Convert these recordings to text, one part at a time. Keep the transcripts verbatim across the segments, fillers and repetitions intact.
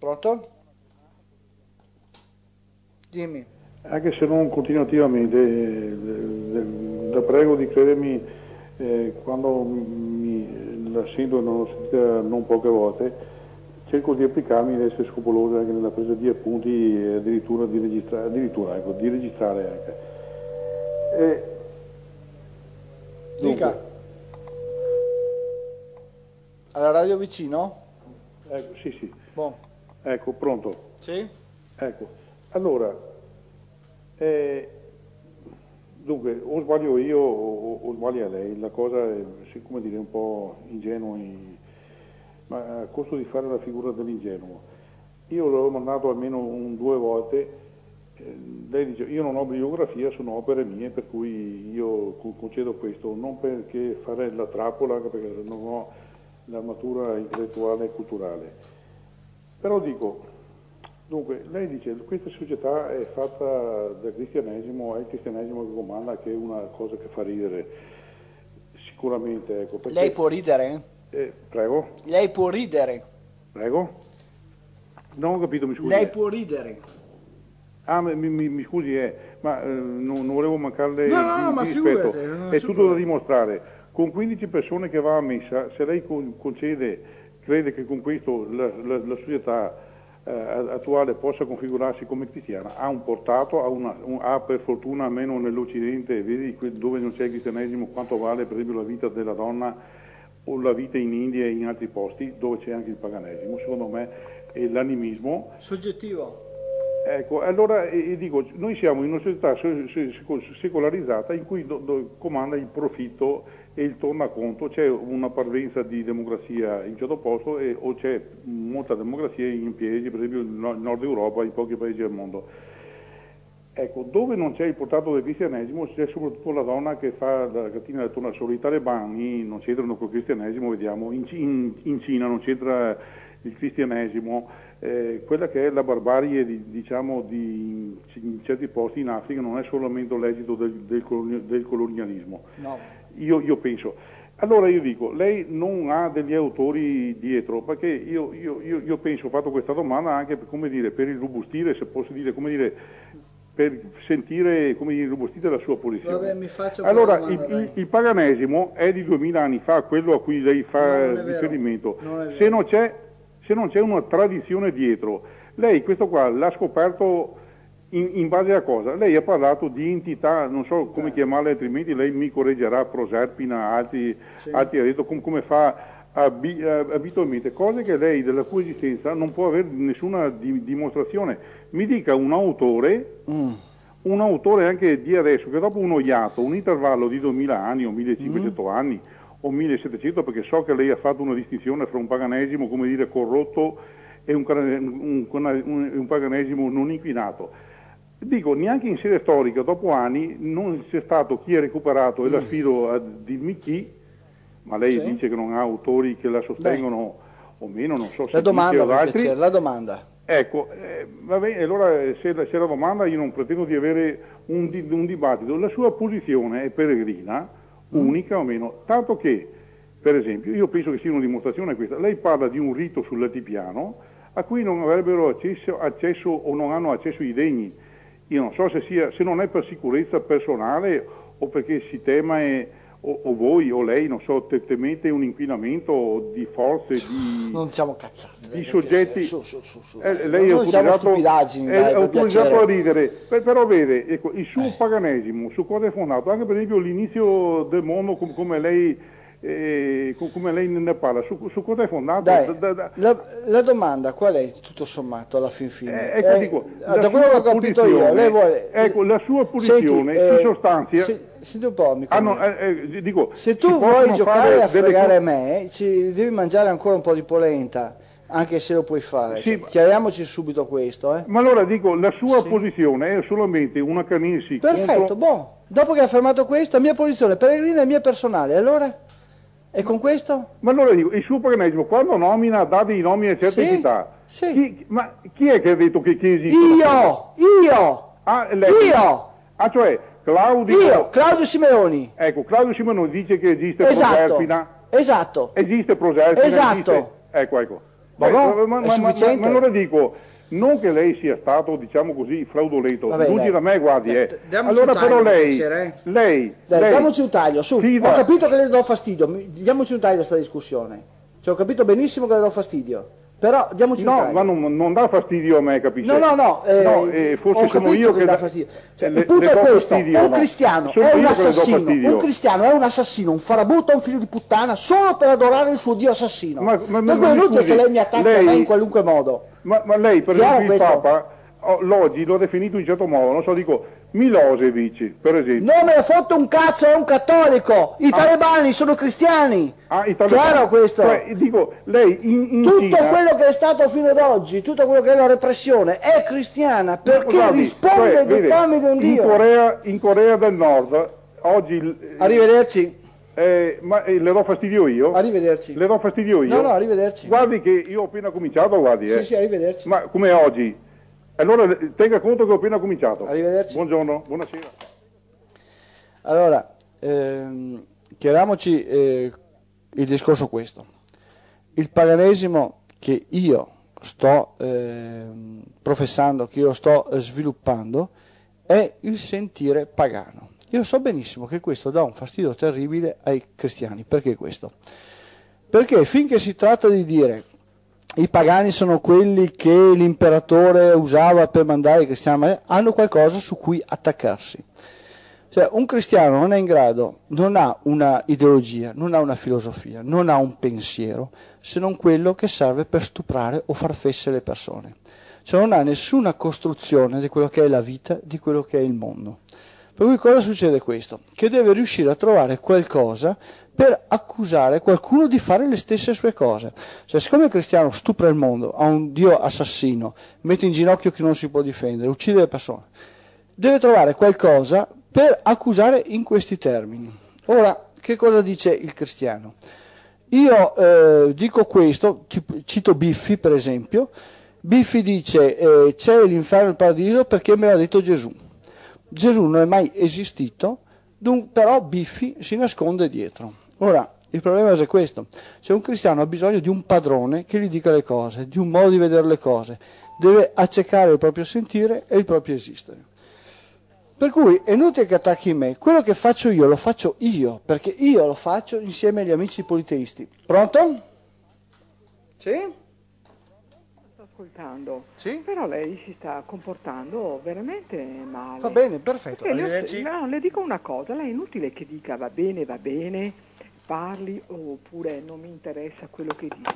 Pronto? Dimmi. Anche se non continuativamente, eh, la prego di credermi, eh, quando mi, la sento e non l'ho sentita non poche volte, cerco di applicarmi ed essere scrupoloso anche nella presa di appunti e addirittura di registrare, addirittura, ecco, di registrare anche. E, Dica. dunque, Alla radio vicino? ecco, sì, sì. Buon. Ecco, pronto. Sì? Ecco, allora, eh, dunque, o sbaglio io o, o sbaglia lei, la cosa è, come dire, un po' ingenua, ma a costo di fare la figura dell'ingenuo. Io l'ho mandato almeno un, due volte, eh, lei dice, io non ho bibliografia, sono opere mie, per cui io concedo questo, non perché fare la trappola, anche perché non ho l'armatura intellettuale e culturale. Però dico, dunque, lei dice questa società è fatta dal cristianesimo, è il cristianesimo che comanda, che è una cosa che fa ridere, sicuramente. Ecco, perché, Lei può ridere? Eh, prego? Lei può ridere? Prego? Non ho capito, mi scusi. Lei può ridere? Ah, mi, mi, mi scusi, eh, ma eh, non, non volevo mancarle no, no, no, di, ma di rispetto. figurati, non È si tutto può. da dimostrare. Con quindici persone che va a messa, se lei concede, crede che con questo la, la, la società eh, attuale possa configurarsi come cristiana, ha un portato, ha, una, un, ha per fortuna, almeno nell'Occidente, vedi dove non c'è il cristianesimo, quanto vale per esempio la vita della donna o la vita in India e in altri posti dove c'è anche il paganesimo, secondo me, e l'animismo. Soggettivo. Ecco, allora eh, dico, noi siamo in una società secolarizzata in cui do, do, comanda il profitto e il tornaconto, c'è una parvenza di democrazia in un certo posto e, o c'è molta democrazia in piedi, per esempio nel Nord Europa, in pochi paesi del mondo. Ecco, dove non c'è il portato del cristianesimo c'è soprattutto la donna che fa la gattina del tornasole. I talebani non c'entrano col cristianesimo, vediamo, in, in, in Cina non c'entra il cristianesimo, eh, quella che è la barbarie di, diciamo, di, in certi posti in Africa non è solamente l'esito del, del, del colonialismo. No. Io, io penso. Allora io dico, lei non ha degli autori dietro, perché io, io, io, io penso, ho fatto questa domanda anche per, come dire, per irrobustire, se posso dire, come dire, per sentire, come dire, irrobustire la sua posizione. Vabbè, mi faccio allora, domanda, il, il, il paganesimo è di duemila anni fa, quello a cui lei fa no, riferimento. Non se, non c'è, se non c'è una tradizione dietro, lei questo qua l'ha scoperto in, in base a cosa? Lei ha parlato di entità, non so come eh. chiamarle altrimenti, lei mi correggerà, Proserpina, altri, sì. altri ha detto com, come fa Abi, abitualmente, cose che lei della cui esistenza non può avere nessuna di, dimostrazione. Mi dica un autore, mm. un autore anche di adesso, che dopo un iato, un intervallo di duemila anni o millecinquecento mm. anni o millesettecento, perché so che lei ha fatto una distinzione fra un paganesimo, come dire, corrotto e un, un, un, un paganesimo non inquinato. Dico, neanche in sede storica, dopo anni, non c'è stato chi ha recuperato, e la sfido a dirmi chi, ma lei sì. dice che non ha autori che la sostengono Beh. o meno, non so se la domanda, per altri. Piacere, la domanda. Ecco, eh, va bene, allora se, se la domanda io non pretendo di avere un, di, un dibattito, la sua posizione è peregrina, mm. unica o meno, tanto che, per esempio, io penso che sia una dimostrazione questa, lei parla di un rito sull'altipiano a cui non avrebbero accesso, accesso o non hanno accesso i degni. Io non so se, sia, se non è per sicurezza personale o perché si tema e O, o voi o lei, non so, temete un inquinamento di forze, di, non siamo cazzati, di soggetti. Su, su, su, su. Eh, lei non è autorizzato, è dai, autorizzato a ridere, per, però vede, ecco, il suo eh. paganesimo, su cosa è fondato? Anche per esempio l'inizio del mondo, com, come lei eh, come lei ne parla, su, su cosa è fondato? Dai, da, da, da. La, la domanda qual è tutto sommato alla fin fine? Eh, ecco, eh, dico, da quello che ho capito io, lei vuole... Ecco, la sua posizione Senti, si eh, sostanzia... Se, senti un po', ah, no, eh, eh, dico, se tu vuoi giocare a fregare delle... me, ci devi mangiare ancora un po' di polenta, anche se lo puoi fare. Sì, cioè, chiariamoci subito questo. Eh. Ma allora dico, la sua sì. posizione è solamente una canissi Perfetto, contro... boh. Dopo che ha affermato questo, mia posizione peregrina e mia personale, allora? E con questo? Ma allora dico, il suo paganesimo, quando nomina, dà dei nomi a certe sì, città, sì. Chi, ma chi è che ha detto che, che esiste? Io! Io! Ah, lei, io! Ah, cioè, Claudio... Io, Claudio Simeoni. Ecco, Claudio Simeoni dice che esiste esatto, Proserpina. Esatto. Esiste Proserpina. Esatto. Esiste... Ecco, ecco. Va Eh, bene? ma, È ma, ma, ma, sufficiente? ma allora dico, non che lei sia stato, diciamo così, fraudoletto, Vabbè, lungi dai. da me, guardi, Dai, eh. diamoci Allora un però taglio per lei, piacere, eh. lei, Dai, lei, diamoci un taglio, su. si Ho dà- capito che le do fastidio, mi- diamoci un taglio a questa discussione. Cioè, ho capito benissimo che le do fastidio, però diamoci un no, taglio. ma non, non dà fastidio a me, capisci? No, no, no, eh, No, eh, forse ho sono capito io che che dà da- fastidio. Cioè, le- il punto le è do questo, fastidio, un no? cristiano Sono è un io che le do assassino, fastidio. un cristiano è un assassino, un farabutto, un figlio di puttana, solo per adorare il suo Dio assassino. Ma- ma- ma- per cui ma è mi inutile scusi, che lei mi attacchi a lei- me in qualunque modo. Ma, ma lei, per Chiaro esempio, il questo? Papa, oh, l'oggi l'ho definito in un certo modo, non so, dico Milosevic, per esempio. Non me ne fotte un cazzo, è un cattolico, i Ah. talebani sono cristiani. Ah, i talebani. Chiaro questo? Cioè, dico, lei in, in Tutto Cina... quello che è stato fino ad oggi, tutto quello che è la repressione, è cristiana perché Guardi, risponde cioè, ai vede, dettami di un in Dio. Corea, in Corea del Nord, oggi... il- Arrivederci. eh, ma eh, le do fastidio io? Arrivederci. Le do fastidio io? No, no, arrivederci. Guardi che io ho appena cominciato, guardi, eh. Sì, sì, arrivederci. Ma come oggi? Allora eh, tenga conto che ho appena cominciato. Arrivederci. Buongiorno, buonasera. Allora, ehm, chiariamoci eh, il discorso questo. Il paganesimo che io sto ehm, professando, che io sto eh, sviluppando, è il sentire pagano. Io so benissimo che questo dà un fastidio terribile ai cristiani. Perché questo? Perché finché si tratta di dire i pagani sono quelli che l'imperatore usava per mandare i cristiani, hanno qualcosa su cui attaccarsi. Cioè, un cristiano non è in grado, non ha una ideologia, non ha una filosofia, non ha un pensiero, se non quello che serve per stuprare o far fesse le persone. Cioè non ha nessuna costruzione di quello che è la vita, di quello che è il mondo. Per cui cosa succede questo? Che deve riuscire a trovare qualcosa per accusare qualcuno di fare le stesse sue cose. Cioè, siccome il cristiano stupra il mondo, ha un Dio assassino, mette in ginocchio chi non si può difendere, uccide le persone, deve trovare qualcosa per accusare in questi termini. Ora, che cosa dice il cristiano? Io eh, dico questo, cito Biffi per esempio, Biffi dice eh, c'è l'inferno e il paradiso perché me l'ha detto Gesù. Gesù non è mai esistito, dun- però Biffi si nasconde dietro. Ora, il problema è questo, cioè un cristiano ha bisogno di un padrone che gli dica le cose, di un modo di vedere le cose, deve accecare il proprio sentire e il proprio esistere. Per cui è inutile che attacchi me, quello che faccio io lo faccio io, perché io lo faccio insieme agli amici politeisti. Pronto? Sì? Sto ascoltando, Sì? però lei si sta comportando veramente male. Va bene, perfetto. Perché le, Arrivederci. no, le dico una cosa, lei è inutile che dica va bene, va bene, parli oppure non mi interessa quello che dici.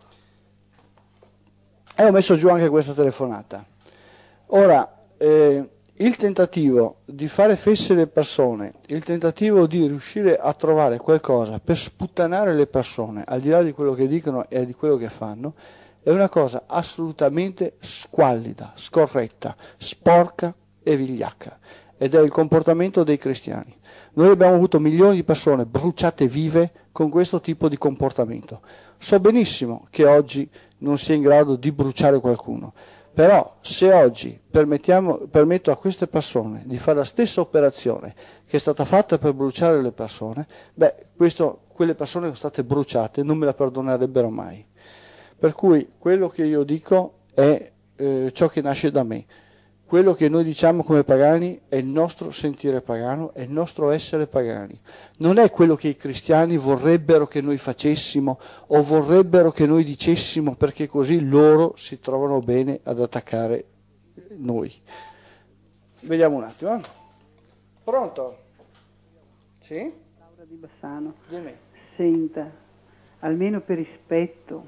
E ho messo giù anche questa telefonata. Ora, eh, il tentativo di fare fesse le persone, il tentativo di riuscire a trovare qualcosa per sputtanare le persone, al di là di quello che dicono e di quello che fanno, è una cosa assolutamente squallida, scorretta, sporca e vigliacca. Ed è il comportamento dei cristiani. Noi abbiamo avuto milioni di persone bruciate vive con questo tipo di comportamento. So benissimo che oggi non si è in grado di bruciare qualcuno, però se oggi permettiamo, permetto a queste persone di fare la stessa operazione che è stata fatta per bruciare le persone, beh, questo, quelle persone che sono state bruciate non me la perdonerebbero mai. Per cui quello che io dico è eh, ciò che nasce da me. Quello che noi diciamo come pagani è il nostro sentire pagano, è il nostro essere pagani. Non è quello che i cristiani vorrebbero che noi facessimo o vorrebbero che noi dicessimo perché così loro si trovano bene ad attaccare noi. Vediamo un attimo. Eh? Pronto? Sì? Laura di Bassano. Dimmi. Senta, almeno per rispetto,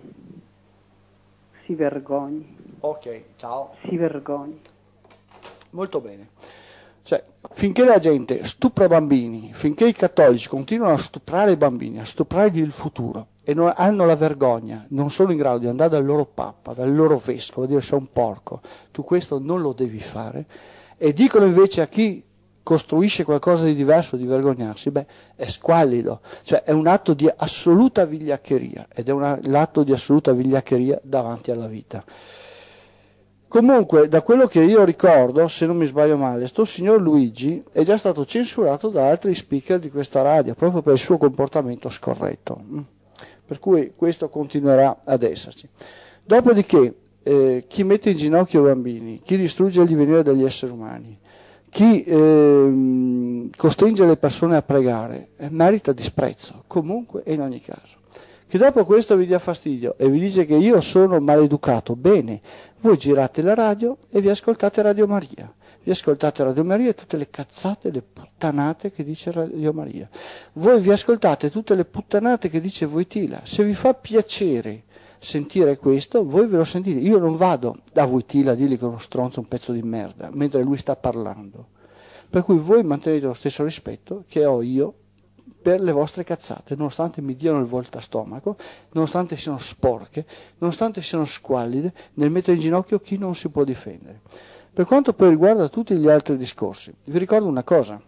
si vergogni. Ok, ciao. Si vergogni. Molto bene. Cioè, finché la gente stupra bambini, finché i cattolici continuano a stuprare i bambini, a stuprargli il futuro e non hanno la vergogna, non sono in grado di andare dal loro papa, dal loro vescovo, a dire sei un porco, tu questo non lo devi fare, e dicono invece a chi costruisce qualcosa di diverso di vergognarsi, beh, è squallido, cioè è un atto di assoluta vigliaccheria ed è un atto di assoluta vigliaccheria davanti alla vita. Comunque, da quello che io ricordo, se non mi sbaglio male, sto signor Luigi è già stato censurato da altri speaker di questa radio, proprio per il suo comportamento scorretto. Per cui questo continuerà ad esserci. Dopodiché, eh, chi mette in ginocchio i bambini, chi distrugge il divenire degli esseri umani, chi eh, costringe le persone a pregare, eh, merita disprezzo, comunque e in ogni caso. Che dopo questo vi dia fastidio e vi dice che io sono maleducato, bene, voi girate la radio e vi ascoltate Radio Maria. Vi ascoltate Radio Maria e tutte le cazzate, le puttanate che dice Radio Maria. Voi vi ascoltate tutte le puttanate che dice Wojtyla. Se vi fa piacere sentire questo, voi ve lo sentite. Io non vado da Wojtyla a dirgli che è uno stronzo, un pezzo di merda, mentre lui sta parlando. Per cui voi mantenete lo stesso rispetto che ho io per le vostre cazzate, nonostante mi diano il volto a stomaco, nonostante siano sporche, nonostante siano squallide, nel mettere in ginocchio chi non si può difendere. Per quanto poi riguarda tutti gli altri discorsi, vi ricordo una cosa,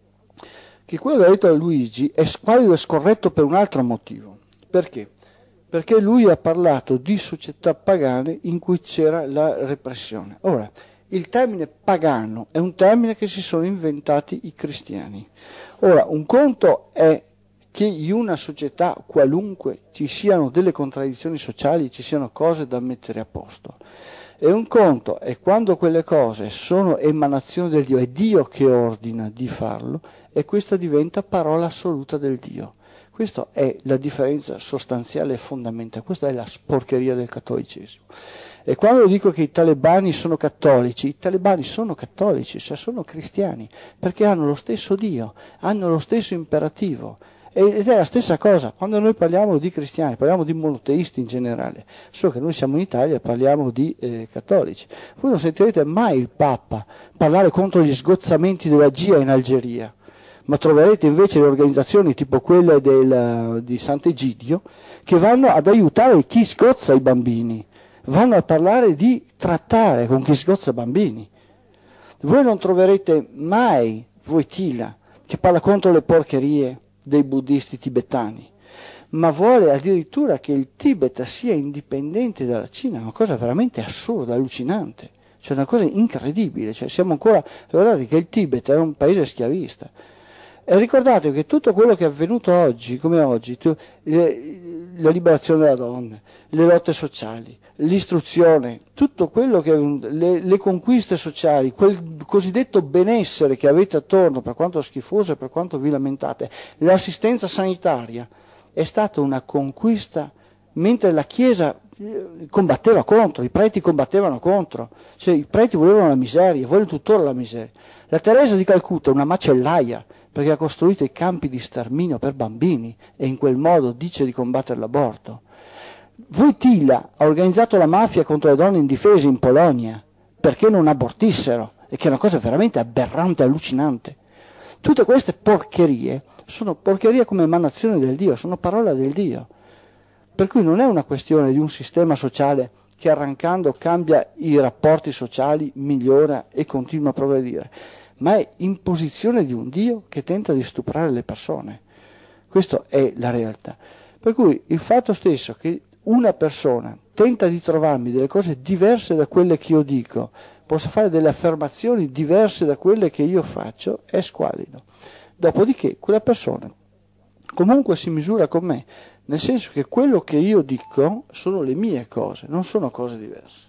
che quello che ha detto Luigi è squallido e scorretto per un altro motivo. Perché? Perché lui ha parlato di società pagane in cui c'era la repressione. Ora, il termine pagano è un termine che si sono inventati i cristiani. Ora, un conto è che in una società qualunque ci siano delle contraddizioni sociali, ci siano cose da mettere a posto. E un conto è quando quelle cose sono emanazione del Dio, è Dio che ordina di farlo, e questa diventa parola assoluta del Dio. Questa è la differenza sostanziale e fondamentale, questa è la sporcheria del cattolicesimo. E quando dico che i talebani sono cattolici, i talebani sono cattolici, cioè sono cristiani, perché hanno lo stesso Dio, hanno lo stesso imperativo. Ed è la stessa cosa, quando noi parliamo di cristiani, parliamo di monoteisti in generale, solo che noi siamo in Italia e parliamo di eh, cattolici. Voi non sentirete mai il Papa parlare contro gli sgozzamenti della G I A in Algeria, ma troverete invece le organizzazioni tipo quelle del, di Sant'Egidio che vanno ad aiutare chi sgozza i bambini, vanno a parlare di trattare con chi sgozza bambini. Voi non troverete mai Wojtyla che parla contro le porcherie dei buddisti tibetani, ma vuole addirittura che il Tibet sia indipendente dalla Cina, una cosa veramente assurda, allucinante, cioè una cosa incredibile, cioè siamo ancora, ricordate che il Tibet era un paese schiavista, e ricordate che tutto quello che è avvenuto oggi, come oggi, tu, le, la liberazione della donna, le lotte sociali, l'istruzione, tutto quello che le, le conquiste sociali, quel cosiddetto benessere che avete attorno, per quanto schifoso e per quanto vi lamentate, l'assistenza sanitaria è stata una conquista mentre la Chiesa combatteva contro, i preti combattevano contro, cioè i preti volevano la miseria, vogliono tuttora la miseria. La Teresa di Calcutta è una macellaia perché ha costruito i campi di sterminio per bambini e in quel modo dice di combattere l'aborto. Wojtyla ha organizzato la mafia contro le donne indifese in Polonia perché non abortissero, e che è una cosa veramente aberrante, allucinante. Tutte queste porcherie sono porcherie come emanazione del Dio, sono parola del Dio. Per cui non è una questione di un sistema sociale che arrancando cambia i rapporti sociali, migliora e continua a progredire, ma è imposizione di un Dio che tenta di stuprare le persone. Questa è la realtà. Per cui il fatto stesso che una persona tenta di trovarmi delle cose diverse da quelle che io dico, possa fare delle affermazioni diverse da quelle che io faccio, è squallido. Dopodiché quella persona comunque si misura con me, nel senso che quello che io dico sono le mie cose, non sono cose diverse.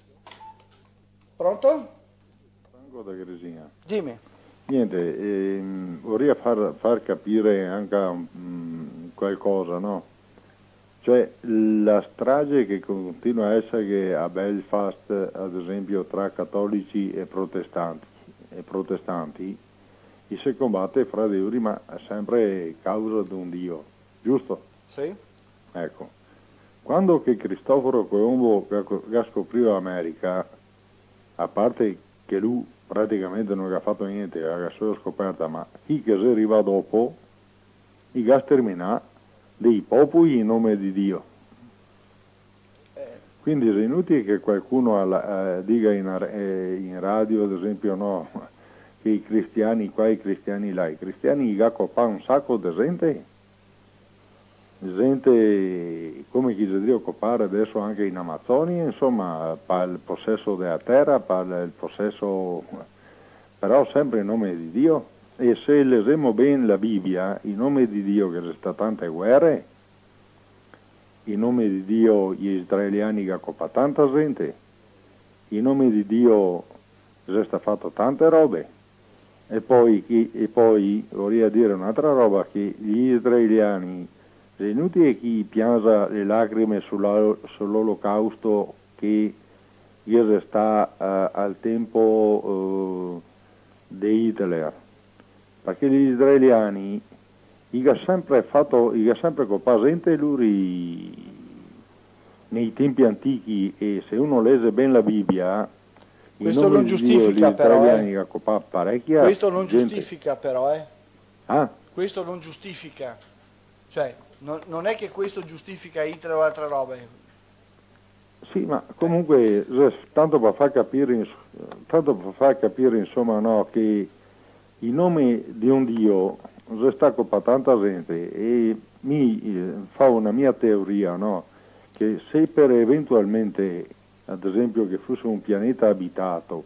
Pronto? Franco da Gresina. Dimmi. Niente, ehm, vorrei far, far capire anche um, qualcosa, no? Cioè la strage che continua a essere a Belfast, ad esempio, tra cattolici e protestanti, e protestanti e si combatte fra di loro, ma è sempre causa di un Dio, giusto? Sì. Ecco, quando che Cristoforo Colombo che scopriva l'America, a parte che lui praticamente non ha fatto niente, ha solo scoperta, ma chi che si arriva dopo, i gas termina dei popoli in nome di Dio. Quindi è inutile che qualcuno alla, eh, dica in, eh, in radio, ad esempio, no, che i cristiani qua, i cristiani là, i cristiani gli hanno un sacco di gente, gente come chi si deve occupare adesso anche in Amazzonia, insomma, per il possesso della terra, per il possesso, però sempre in nome di Dio. E se leggiamo bene la Bibbia, in nome di Dio che c'è stata tante guerre, in nome di Dio gli israeliani che hanno tanta gente, in nome di Dio si sta fatto tante robe. E poi, e poi vorrei dire un'altra roba, che gli israeliani, è inutile chi piange le lacrime sulla, sull'olocausto che sta uh, al tempo uh, di Hitler, perché gli israeliani hanno sempre fatto, hanno sempre presente loro nei tempi antichi, e se uno legge bene la Bibbia, questo non giustifica Dio, però eh. questo non gente. giustifica però eh ah? questo non giustifica, cioè non, non è che questo giustifica Hitler o altre robe. Sì, ma comunque tanto per far capire, tanto per far capire insomma, no, che in nome di un Dio si sta con tanta gente, e mi eh, fa una mia teoria, no, che se per eventualmente, ad esempio, che fosse un pianeta abitato,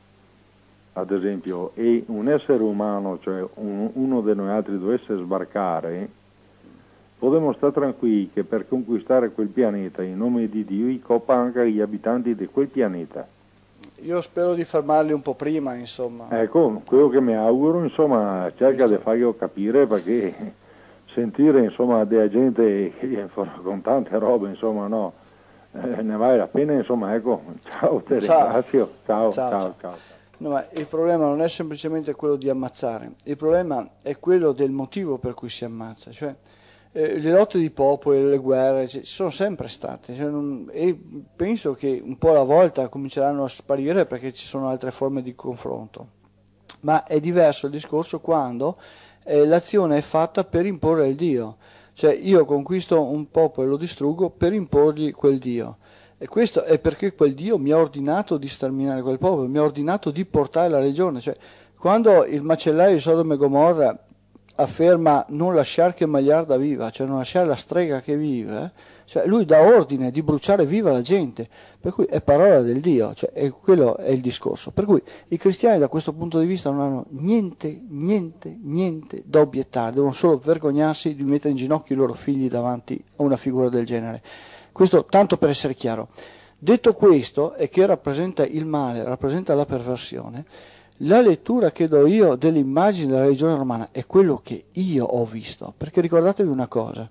ad esempio, e un essere umano, cioè un, uno di noi altri dovesse sbarcare, potremmo stare tranquilli che per conquistare quel pianeta in nome di Dio i coppa anche gli abitanti di quel pianeta. Io spero di fermarli un po' prima, insomma. Ecco, quello che mi auguro, insomma, cerca di farglielo capire, perché sentire, insomma, della gente che con tante robe, insomma, no, eh, ne vale la pena, insomma, ecco. Ciao, te ringrazio. Ciao, ciao, ciao. ciao. ciao. No, ma il problema non è semplicemente quello di ammazzare, il problema è quello del motivo per cui si ammazza, cioè eh, le lotte di popoli, le guerre ci sono sempre state, cioè, non, e penso che un po' alla volta cominceranno a sparire perché ci sono altre forme di confronto, ma è diverso il discorso quando eh, l'azione è fatta per imporre il Dio, cioè io conquisto un popolo e lo distruggo per imporgli quel Dio. E questo è perché quel Dio mi ha ordinato di sterminare quel popolo, mi ha ordinato di portare la legione. Cioè, quando il macellaio di Sodoma e Gomorra afferma non lasciare che Magliarda viva, cioè non lasciare la strega che vive, cioè lui dà ordine di bruciare viva la gente, per cui è parola del Dio, cioè, e quello è il discorso. Per cui i cristiani da questo punto di vista non hanno niente, niente, niente da obiettare, devono solo vergognarsi di mettere in ginocchio i loro figli davanti a una figura del genere. Questo tanto per essere chiaro. Detto questo, e che rappresenta il male, rappresenta la perversione, la lettura che do io dell'immagine della religione romana è quello che io ho visto, perché ricordatevi una cosa,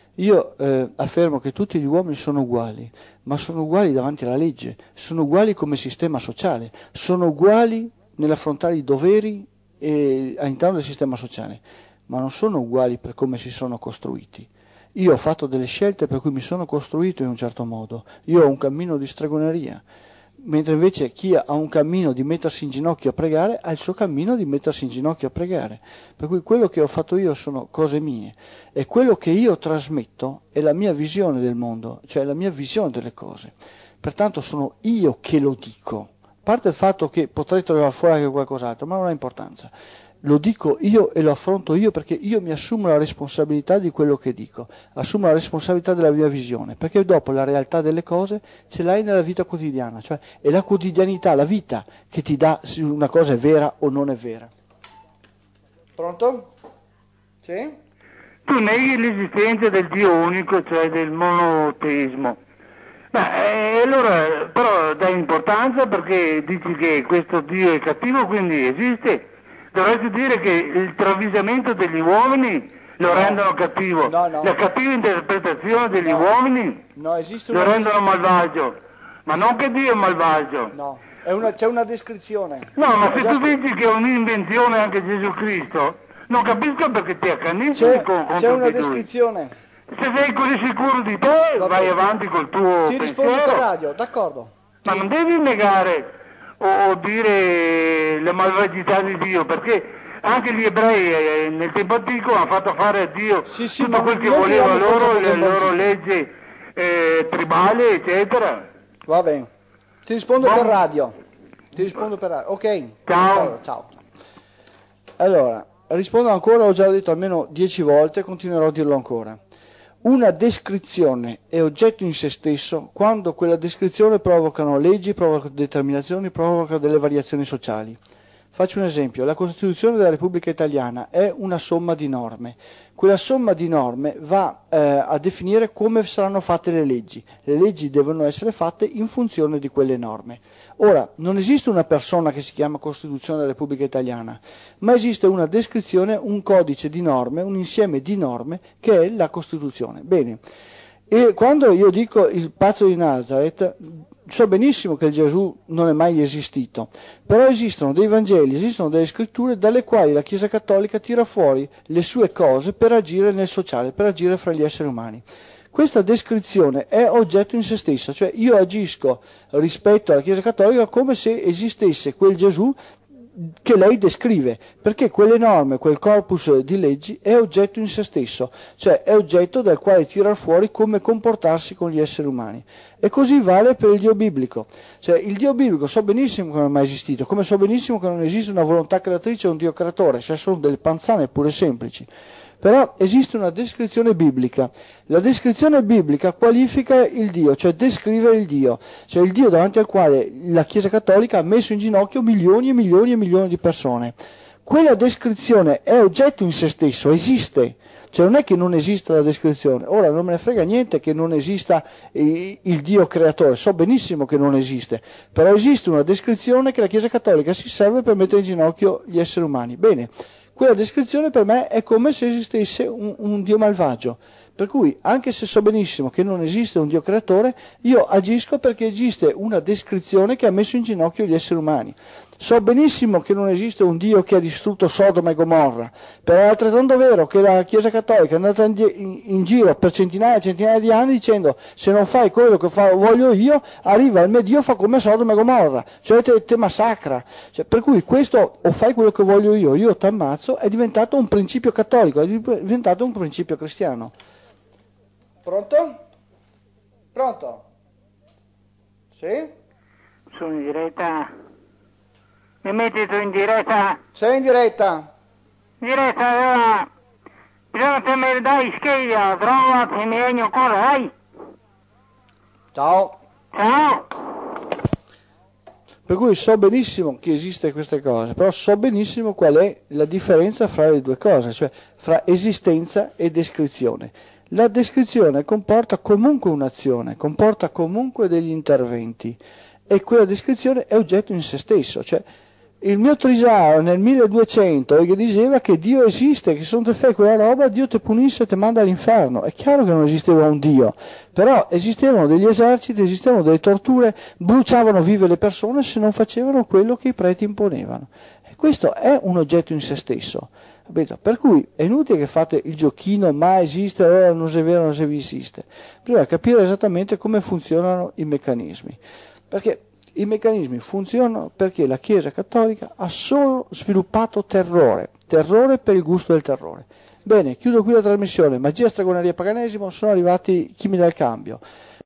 io eh, affermo che tutti gli uomini sono uguali, ma sono uguali davanti alla legge, sono uguali come sistema sociale, sono uguali nell'affrontare i doveri e, all'interno del sistema sociale, ma non sono uguali per come si sono costruiti. Io ho fatto delle scelte per cui mi sono costruito in un certo modo, io ho un cammino di stregoneria, mentre invece chi ha un cammino di mettersi in ginocchio a pregare ha il suo cammino di mettersi in ginocchio a pregare. Per cui quello che ho fatto io sono cose mie e quello che io trasmetto è la mia visione del mondo, cioè la mia visione delle cose. Pertanto sono io che lo dico, a parte il fatto che potrei trovare fuori anche qualcos'altro, ma non ha importanza. Lo dico io e lo affronto io perché io mi assumo la responsabilità di quello che dico, assumo la responsabilità della mia visione, perché dopo la realtà delle cose ce l'hai nella vita quotidiana, cioè è la quotidianità, la vita che ti dà se una cosa è vera o non è vera. Pronto? Sì? Tu neghi l'esistenza del Dio unico, cioè del monoteismo. Beh, allora però dai importanza perché dici che questo Dio è cattivo, quindi esiste. Dovresti dire che il travisamento degli uomini lo no. rendono cattivo, no, no. la cattiva interpretazione degli no. uomini no, esiste lo una rendono malvagio, ma non che Dio è malvagio. No, è una, c'è una descrizione. No, ma se tu dici che è un'invenzione anche Gesù Cristo, non capisco perché ti accanisci c'è, con, c'è una descrizione. Se sei così sicuro di te, Va vai bene. avanti col tuo Ti pensiero. rispondo per radio, d'accordo. Ma Ti... non devi negare o, o dire le malvagità di Dio, perché anche gli ebrei eh, nel tempo antico hanno fatto fare a Dio sì, sì, tutto quel che voleva loro, le loro leggi eh, tribali, eccetera. Va bene, ti rispondo Bon. per radio. Ti rispondo per radio. Ok. Ciao. Ciao. Allora, rispondo ancora, ho già detto almeno dieci volte, continuerò a dirlo ancora. Una descrizione è oggetto in se stesso quando quella descrizione provocano leggi, provoca determinazioni, provoca delle variazioni sociali. Faccio un esempio, la Costituzione della Repubblica Italiana è una somma di norme. quella somma di norme va eh, a definire come saranno fatte le leggi. Le leggi devono essere fatte in funzione di quelle norme. Ora, non esiste una persona che si chiama Costituzione della Repubblica Italiana, ma esiste una descrizione, un codice di norme, un insieme di norme che è la Costituzione. Bene, e quando io dico il pazzo di Nazareth, so benissimo che Gesù non è mai esistito, però esistono dei Vangeli, esistono delle scritture dalle quali la Chiesa Cattolica tira fuori le sue cose per agire nel sociale, per agire fra gli esseri umani. Questa descrizione è oggetto in se stessa, cioè io agisco rispetto alla Chiesa Cattolica come se esistesse quel Gesù che lei descrive, perché quelle norme, quel corpus di leggi è oggetto in se stesso, cioè è oggetto dal quale tirar fuori come comportarsi con gli esseri umani. E così vale per il Dio biblico, cioè il Dio biblico so benissimo che non è mai esistito, come so benissimo che non esiste una volontà creatrice o un Dio creatore, cioè sono delle panzane pure semplici. Però esiste una descrizione biblica. La descrizione biblica qualifica il Dio, cioè descrive il Dio, cioè il Dio davanti al quale la Chiesa Cattolica ha messo in ginocchio milioni e milioni e milioni di persone. Quella descrizione è oggetto in se stesso, esiste, cioè non è che non esista la descrizione. Ora non me ne frega niente che non esista il Dio creatore, so benissimo che non esiste, però esiste una descrizione che la Chiesa Cattolica si serve per mettere in ginocchio gli esseri umani. Bene. Quella descrizione per me è come se esistesse un, un Dio malvagio, per cui anche se so benissimo che non esiste un Dio creatore, io agisco perché esiste una descrizione che ha messo in ginocchio gli esseri umani. So benissimo che non esiste un Dio che ha distrutto Sodoma e Gomorra, però è altrettanto vero che la Chiesa Cattolica è andata in, in, in giro per centinaia e centinaia di anni dicendo se non fai quello che fa, voglio io, arriva il mio Dio, fa come Sodoma e Gomorra, cioè te, te massacra. Cioè, per cui questo o fai quello che voglio io, io ti ammazzo, è diventato un principio cattolico, è diventato un principio cristiano. Pronto? Pronto? Sì? Sono in diretta. Mi metti tu in diretta? Sei in diretta? In diretta, allora. Bisogna che mi dai scheglia, trova che mi regno ancora, dai. Ciao. Ciao. Per cui so benissimo che esiste queste cose, però so benissimo qual è la differenza fra le due cose, cioè fra esistenza e descrizione. La descrizione comporta comunque un'azione, comporta comunque degli interventi e quella descrizione è oggetto in se stesso, cioè il mio Trisaro nel milleduecento che diceva che Dio esiste, che se non ti fai quella roba Dio ti punisce e ti manda all'inferno. È chiaro che non esisteva un Dio, però esistevano degli eserciti, esistevano delle torture, bruciavano vive le persone se non facevano quello che i preti imponevano. E questo è un oggetto in se stesso. Per cui è inutile che fate il giochino ma esiste, allora non è vero, non esiste. Bisogna capire esattamente come funzionano i meccanismi. Perché i meccanismi funzionano perché la Chiesa Cattolica ha solo sviluppato terrore, terrore per il gusto del terrore. Bene, chiudo qui la trasmissione, magia, stregoneria e paganesimo, sono arrivati chi mi dà il cambio.